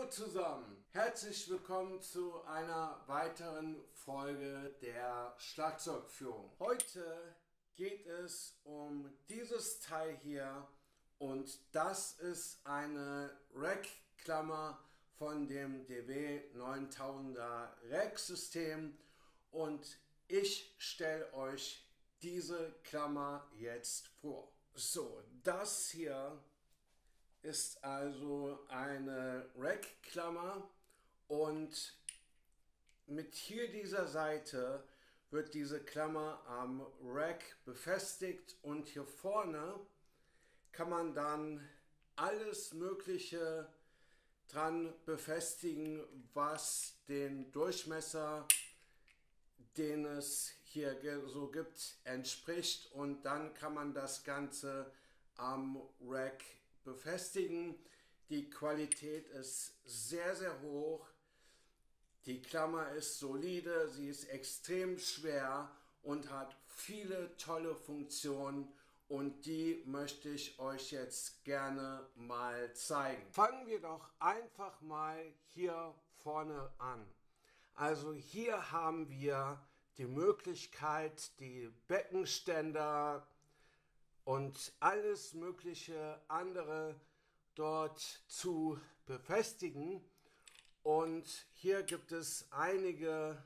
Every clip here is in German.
Hallo zusammen, herzlich willkommen zu einer weiteren Folge der Schlagzeugführung. Heute geht es um dieses Teil hier und das ist eine Rackklammer von dem DW 9000er Racksystem und ich stelle euch diese Klammer jetzt vor. So, das hier ist also eine Rackklammer und mit hier dieser Seite wird diese Klammer am Rack befestigt und hier vorne kann man dann alles Mögliche dran befestigen, was den Durchmesser, den es hier so gibt, entspricht, und dann kann man das Ganze am Rack befestigen. Die Qualität ist sehr, sehr hoch. Die Klammer ist solide, sie ist extrem schwer und hat viele tolle Funktionen und die möchte ich euch jetzt gerne mal zeigen. Fangen wir doch einfach mal hier vorne an. Also hier haben wir die Möglichkeit, die Beckenständer und alles mögliche andere dort zu befestigen. Und hier gibt es einige,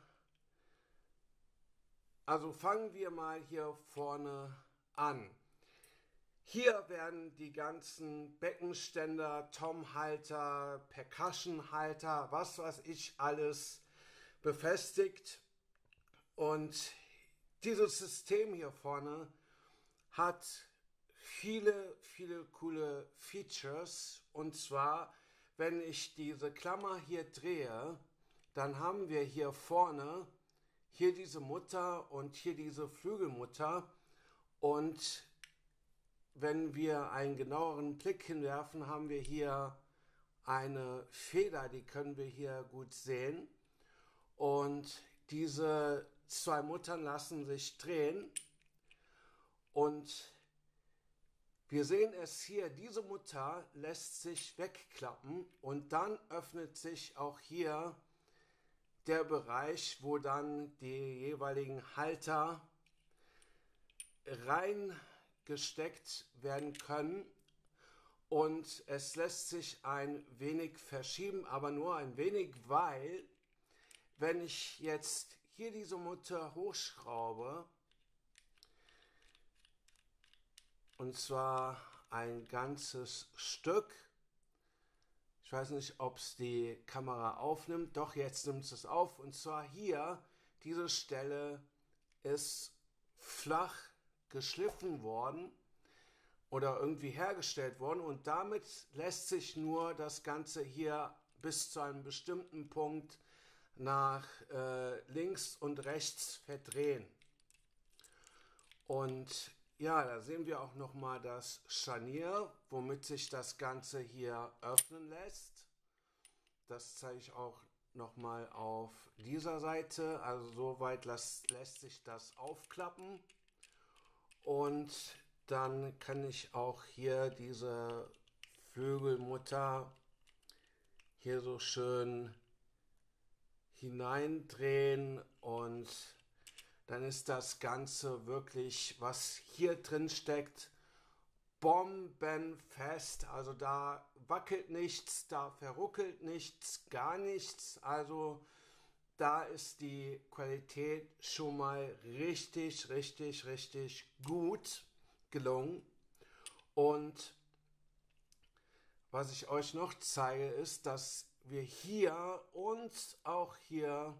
also fangen wir mal hier vorne an. Hier werden die ganzen Beckenständer, Tom-Halter, Percussion-Halter, was weiß ich alles befestigt. Und dieses System hier vorne hat viele coole Features, und zwar, wenn ich diese Klammer hier drehe, dann haben wir hier vorne hier diese Mutter und hier diese Flügelmutter, und wenn wir einen genaueren Blick hinwerfen, haben wir hier eine Feder, die können wir hier gut sehen, und diese zwei Muttern lassen sich drehen. Und wir sehen es hier, diese Mutter lässt sich wegklappen und dann öffnet sich auch hier der Bereich, wo dann die jeweiligen Halter reingesteckt werden können, und es lässt sich ein wenig verschieben, aber nur ein wenig, weil wenn ich jetzt hier diese Mutter hochschraube, und zwar ein ganzes Stück. Ich weiß nicht, ob es die Kamera aufnimmt. Doch, jetzt nimmt es auf. Und zwar hier, diese Stelle ist flach geschliffen worden oder irgendwie hergestellt worden. Und damit lässt sich nur das Ganze hier bis zu einem bestimmten Punkt nach links und rechts verdrehen. Und ja, da sehen wir auch nochmal das Scharnier, womit sich das Ganze hier öffnen lässt. Das zeige ich auch nochmal auf dieser Seite. Also soweit lässt sich das aufklappen. Und dann kann ich auch hier diese Flügelmutter hier so schön hineindrehen, und dann ist das Ganze wirklich, was hier drin steckt, bombenfest. Also da wackelt nichts, da verruckelt nichts, gar nichts. Also da ist die Qualität schon mal richtig gut gelungen. Und was ich euch noch zeige, ist, dass wir hier und auch hier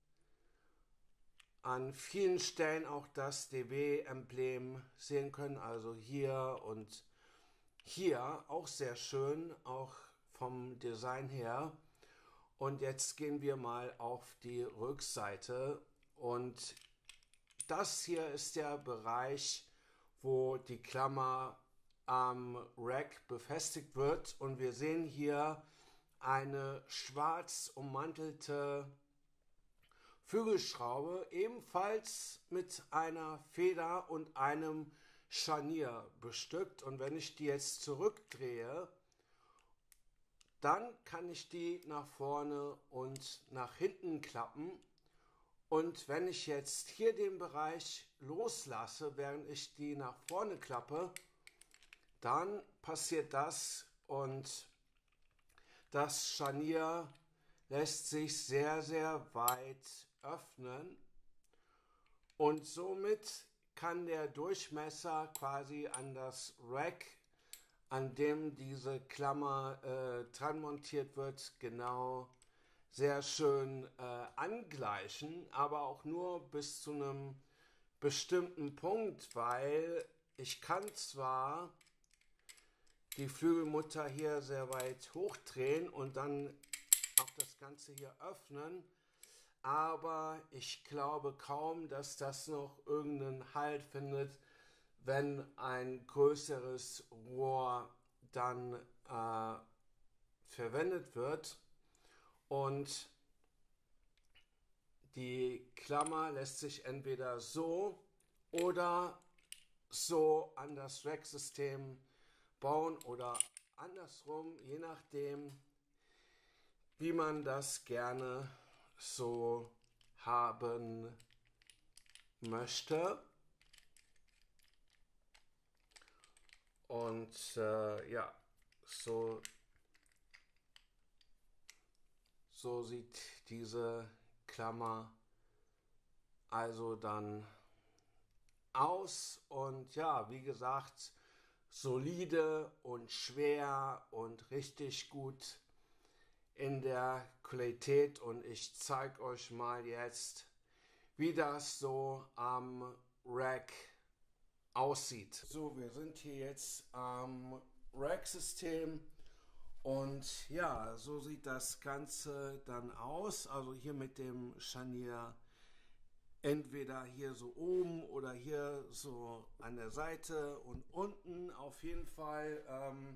an vielen Stellen auch das DW-Emblem sehen können, also hier und hier, auch sehr schön, auch vom Design her. Und jetzt gehen wir mal auf die Rückseite, und das hier ist der Bereich, wo die Klammer am Rack befestigt wird, und wir sehen hier eine schwarz ummantelte Flügelschraube, ebenfalls mit einer Feder und einem Scharnier bestückt. Und wenn ich die jetzt zurückdrehe, dann kann ich die nach vorne und nach hinten klappen. Und wenn ich jetzt hier den Bereich loslasse, während ich die nach vorne klappe, dann passiert das und das Scharnier lässt sich sehr, sehr weit öffnen und somit kann der Durchmesser quasi an das Rack, an dem diese Klammer dran montiert wird, genau sehr schön angleichen, aber auch nur bis zu einem bestimmten Punkt, weil ich kann zwar die Flügelmutter hier sehr weit hochdrehen und dann auch das Ganze hier öffnen, aber ich glaube kaum, dass das noch irgendeinen Halt findet, wenn ein größeres Rohr dann verwendet wird. Und die Klammer lässt sich entweder so oder so an das Racksystem bauen oder andersrum, je nachdem, wie man das gerne so haben möchte. Und ja, so sieht diese Klammer also dann aus. Und ja, wie gesagt, solide und schwer und richtig gut in der Qualität. Und ich zeige euch mal jetzt, wie das so am Rack aussieht. So, wir sind hier jetzt am Rack-System und ja, so sieht das Ganze dann aus. Also hier mit dem Scharnier entweder hier so oben oder hier so an der Seite und unten auf jeden Fall.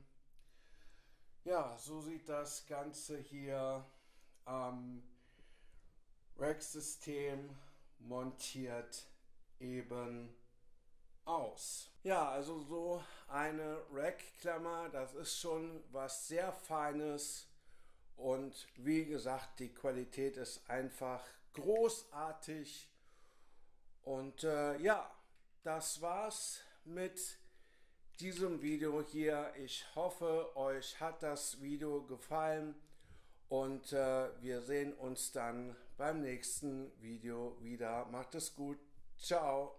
Ja, so sieht das Ganze hier am Rack-System montiert eben aus. Ja, also so eine Rack-Klammer, das ist schon was sehr Feines und wie gesagt, die Qualität ist einfach großartig und ja, das war's mit diesem Video hier. Ich hoffe, euch hat das Video gefallen und wir sehen uns dann beim nächsten Video wieder. Macht es gut. Ciao.